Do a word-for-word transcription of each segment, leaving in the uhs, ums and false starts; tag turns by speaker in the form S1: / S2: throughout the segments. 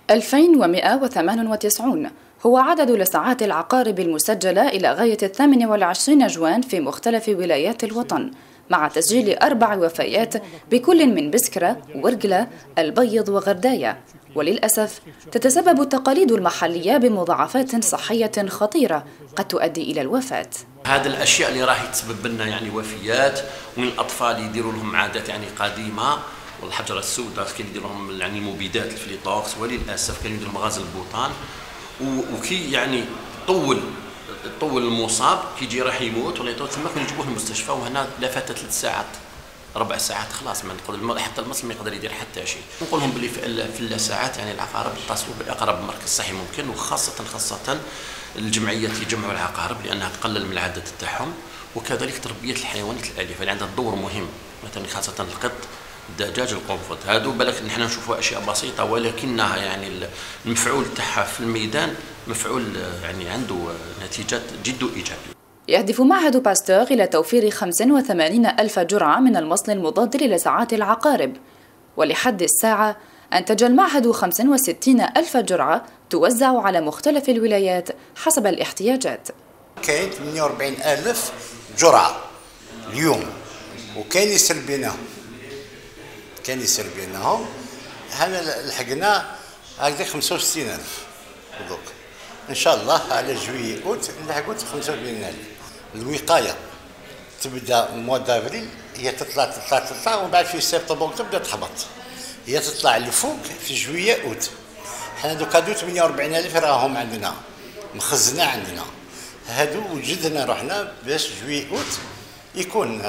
S1: ألفين ومئة وثمانية وتسعين هو عدد لسعات العقارب المسجلة إلى غاية الثامن والعشرين جوان في مختلف ولايات الوطن، مع تسجيل أربع وفيات بكل من بسكرة، ورقلة، البيض وغرداية. وللأسف تتسبب التقاليد المحلية بمضاعفات صحية خطيرة قد تؤدي إلى الوفاة.
S2: هذه الأشياء اللي راح تسبب لنا يعني وفيات، ومن الأطفال يديروا لهم عادات يعني قديمة، والحجرة السوداء كان يديروا لهم يعني مبيدات الفليتوكس، وللأسف كانوا يديروا مغازل البوطان، وكي يعني طول طول المصاب كيجي راح يموت ولا يطول ثم كانوا يجيبوه المستشفى، وهنا لافت ثلاث ساعات ربع ساعات خلاص ما نقدر حتى المصل ما يقدر يدير حتى شيء. نقول لهم بلي في الساعات يعني العقارب يتصلوا باقرب مركز صحي ممكن، وخاصه خاصه الجمعيات يجمعوا العقارب لانها تقلل من العدد تاعهم، وكذلك تربيه الحيوانات الاليفه اللي عندها دور مهم، مثلا خاصه القط، الدجاج، القنفذ. هادو بالك نحن نشوفوا اشياء بسيطه ولكنها يعني المفعول تاعها في الميدان مفعول يعني عنده نتيجات جد ايجابيه.
S1: يهدف معهد باستور إلى توفير خمسة وثمانين ألف جرعة من المصل المضاد للسعات العقارب، ولحد الساعة أنتج المعهد خمسة وستين ألف جرعة توزع على مختلف الولايات حسب الاحتياجات.
S3: كاين ثمانية وأربعين ألف جرعة اليوم، وكاين يسربيناهم كاين يسربيناهم هنا لحقنا هكذا خمسة وستين ألف دوك ان شاء الله على جويي اوت نلحقوا خمسة وأربعين ألف. الوقايه تبدا موا دافريل، هي تطلع تطلع تطلع ومن بعد في سبتمبر تبدا تهبط، هي تطلع لفوق في جويي اوت. حنا دوك هادو ثمانية وأربعين ألف راهم عندنا مخزنه عندنا، هادو وجدنا رحنا باش جويي اوت يكون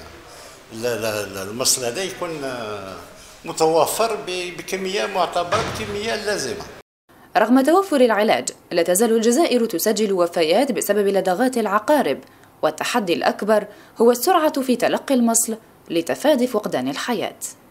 S3: المصل هذا يكون متوفر بكميه معتبره بكميه لازمه.
S1: رغم توفر العلاج، لا تزال الجزائر تسجل وفيات بسبب لدغات العقارب، والتحدي الأكبر هو السرعة في تلقي المصل لتفادي فقدان الحياة.